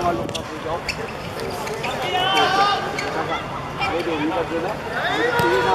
qua phía dấu. Đây để ý là kia đấy.